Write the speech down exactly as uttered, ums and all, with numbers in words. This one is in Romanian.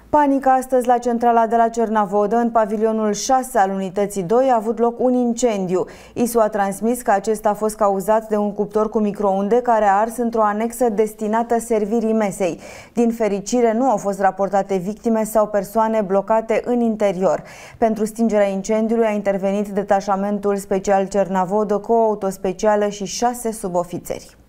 Panică astăzi la centrala de la Cernavodă. În pavilionul șase al unității doi a avut loc un incendiu. I S U a transmis că acesta a fost cauzat de un cuptor cu microunde care a ars într-o anexă destinată servirii mesei. Din fericire, nu au fost raportate victime sau persoane blocate în interior. Pentru stingerea incendiului a intervenit detașamentul special Cernavodă cu o autospecială și șase subofițeri.